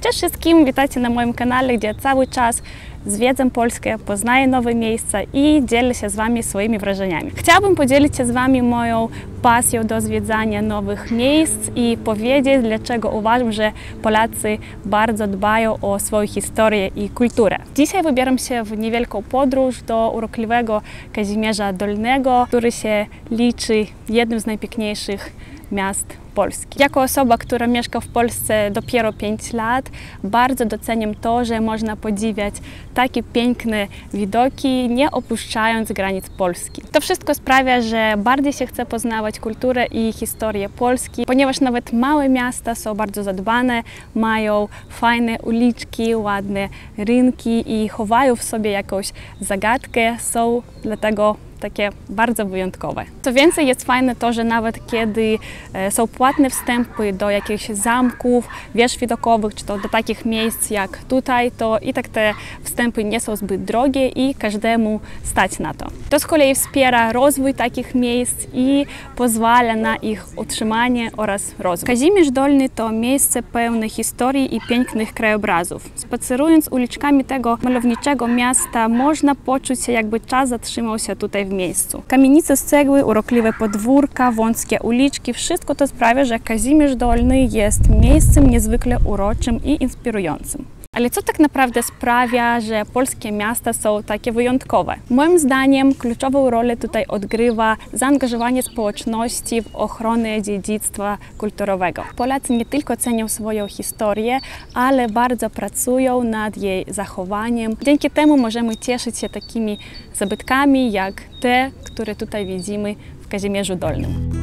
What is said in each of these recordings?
Cześć wszystkim, witajcie na moim kanale, gdzie cały czas zwiedzam Polskę, poznaję nowe miejsca i dzielę się z Wami swoimi wrażeniami. Chciałabym podzielić się z Wami moją pasją do zwiedzania nowych miejsc i powiedzieć, dlaczego uważam, że Polacy bardzo dbają o swoją historię i kulturę. Dzisiaj wybieram się w niewielką podróż do urokliwego Kazimierza Dolnego, który się liczy jednym z najpiękniejszych miast Polski. Jako osoba, która mieszka w Polsce dopiero 5 lat, bardzo doceniam to, że można podziwiać takie piękne widoki, nie opuszczając granic Polski. To wszystko sprawia, że bardziej się chce poznawać kulturę i historię Polski, ponieważ nawet małe miasta są bardzo zadbane, mają fajne uliczki, ładne rynki i chowają w sobie jakąś zagadkę, są dlatego takie bardzo wyjątkowe. Co więcej, jest fajne to, że nawet kiedy są płatne wstępy do jakichś zamków, wież widokowych, czy to do takich miejsc jak tutaj, to i tak te wstępy nie są zbyt drogie i każdemu stać na to. To z kolei wspiera rozwój takich miejsc i pozwala na ich utrzymanie oraz rozwój. Kazimierz Dolny to miejsce pełne historii i pięknych krajobrazów. Spacerując uliczkami tego malowniczego miasta, można poczuć się, jakby czas zatrzymał się tutaj w miejscu. Kamienice z cegły, urokliwe podwórka, wąskie uliczki, wszystko to sprawia, że Kazimierz Dolny jest miejscem niezwykle uroczym i inspirującym. Ale co tak naprawdę sprawia, że polskie miasta są takie wyjątkowe? Moim zdaniem kluczową rolę tutaj odgrywa zaangażowanie społeczności w ochronę dziedzictwa kulturowego. Polacy nie tylko cenią swoją historię, ale bardzo pracują nad jej zachowaniem. Dzięki temu możemy cieszyć się takimi zabytkami jak te, które tutaj widzimy w Kazimierzu Dolnym.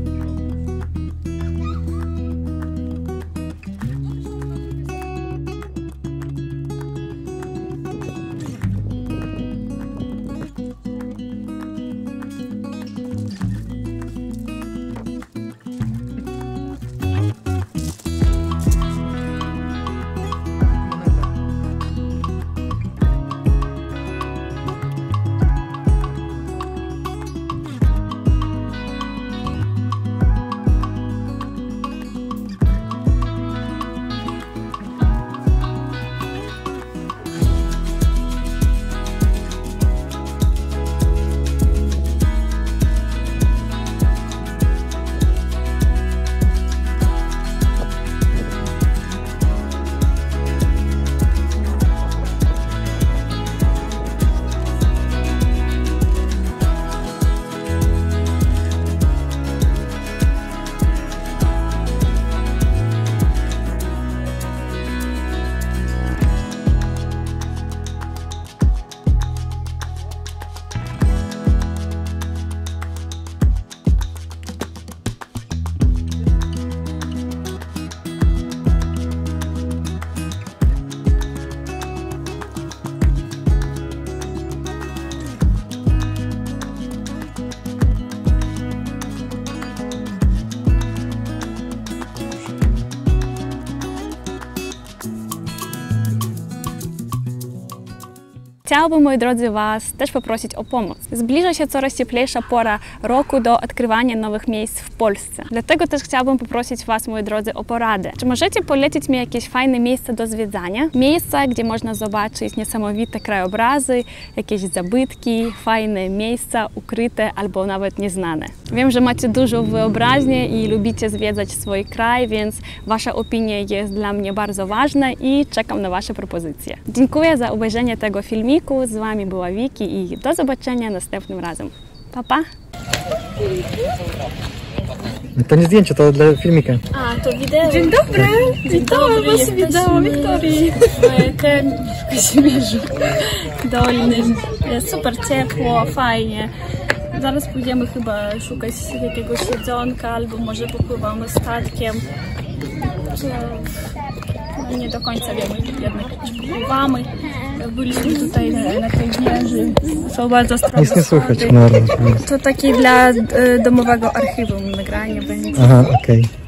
Chciałabym, moi drodzy, Was też poprosić o pomoc. Zbliża się coraz cieplejsza pora roku do odkrywania nowych miejsc w Polsce. Dlatego też chciałabym poprosić Was, moi drodzy, o poradę. Czy możecie polecić mi jakieś fajne miejsca do zwiedzania? Miejsca, gdzie można zobaczyć niesamowite krajobrazy, jakieś zabytki, fajne miejsca ukryte albo nawet nieznane. Wiem, że macie dużo wyobraźni i lubicie zwiedzać swój kraj, więc Wasza opinia jest dla mnie bardzo ważna i czekam na Wasze propozycje. Dziękuję za obejrzenie tego filmiku. Z Wami była Wiki i do zobaczenia następnym razem. Pa, pa! To nie zdjęcie, to dla filmika. A, to wideo. Dzień dobry! Witam Was, witam Wiktorii. W Kazimierzu Dolnym. Jest super ciepło, fajnie. Zaraz pójdziemy chyba szukać jakiegoś jedzonka, albo może popływamy statkiem. Nie do końca wiemy jednak, czy popływamy. Byliśmy tutaj na tej wieży. Są bardzo strogo. Nic nie słychać. To takie dla domowego archiwum nagranie będzie. Aha, okej.